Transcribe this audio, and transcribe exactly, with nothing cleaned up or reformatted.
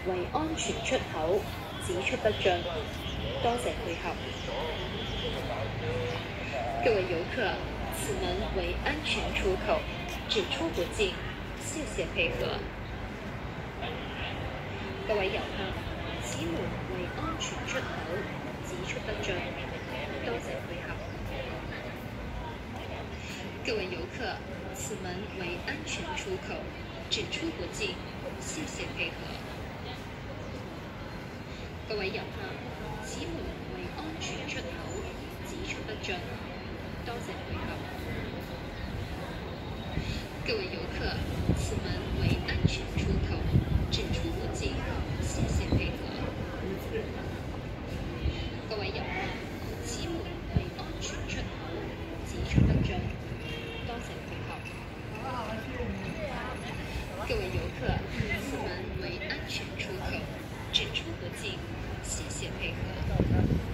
为安全出口，只出不进。多谢配合。各位游客，此门为安全出口，只出不进，谢谢配合。各位游客，此门为安全出口，只出不进，多谢配合。各位游客，此门为安全出口，只出不进，谢谢配合。各位游客，此門為安全出口，只出不進，多謝配合。各位遊客，此門為安全出口，只出不進，謝謝配合。各位遊客，此門為安全出口，只出不進，多謝配合。各位遊客，此門為安全出口，只出不進。謝謝配合。